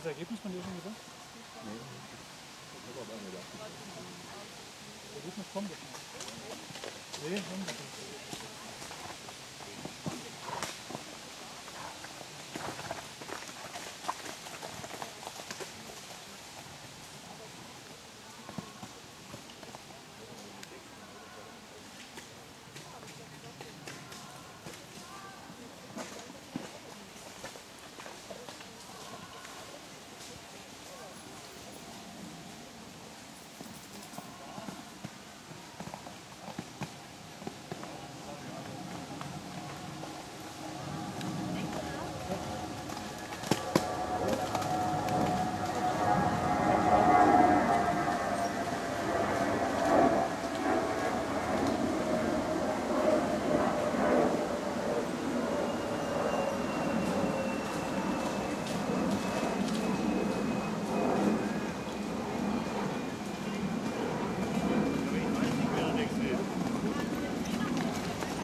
das Ergebnis von dir schon gesagt? Nee, ich habe aber nicht gedacht. Das Ergebnis kommt jetzt noch. Nee, kommt nicht.